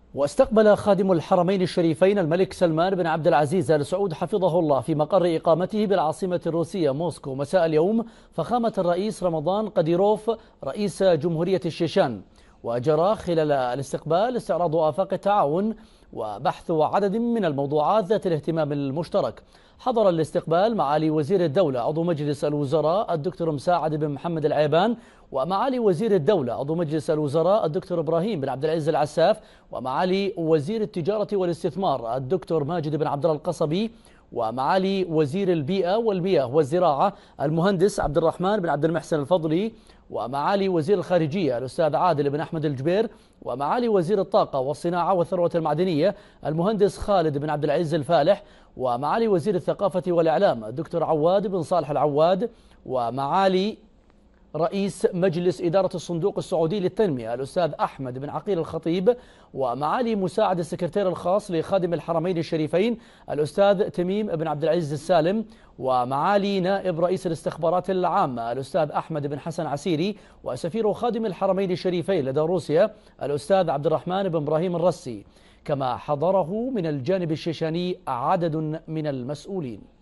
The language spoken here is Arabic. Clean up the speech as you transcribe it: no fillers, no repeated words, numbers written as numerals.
واستقبل خادم الحرمين الشريفين الملك سلمان بن عبد العزيز آل سعود حفظه الله في مقر إقامته بالعاصمة الروسية موسكو مساء اليوم فخامة الرئيس رمضان قديروف رئيس جمهورية الشيشان. وجرى خلال الاستقبال استعراض آفاق التعاون وبحث عدد من الموضوعات ذات الاهتمام المشترك. حضر الاستقبال معالي وزير الدولة عضو مجلس الوزراء الدكتور مساعد بن محمد العيبان، ومعالي وزير الدولة عضو مجلس الوزراء الدكتور إبراهيم بن عبد العزيز العساف، ومعالي وزير التجارة والاستثمار الدكتور ماجد بن عبد الله القصبي، ومعالي وزير البيئة والمياه والزراعة المهندس عبد الرحمن بن عبد المحسن الفضلي، ومعالي وزير الخارجية الأستاذ عادل بن أحمد الجبير، ومعالي وزير الطاقة والصناعة والثروة المعدنية المهندس خالد بن عبد العزيز الفالح، ومعالي وزير الثقافة والإعلام الدكتور عواد بن صالح العواد، ومعالي رئيس مجلس إدارة الصندوق السعودي للتنمية الأستاذ أحمد بن عقيل الخطيب، ومعالي مساعد السكرتير الخاص لخادم الحرمين الشريفين الأستاذ تميم بن عبد العزيز السالم، ومعالي نائب رئيس الاستخبارات العامة الأستاذ أحمد بن حسن عسيري، وسفير خادم الحرمين الشريفين لدى روسيا الأستاذ عبد الرحمن بن إبراهيم الرسي، كما حضره من الجانب الشيشاني عدد من المسؤولين.